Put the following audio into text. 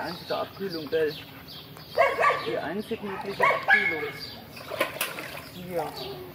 einzige Abkühlung, gell? Die einzig mögliche Abkühlung. Hier.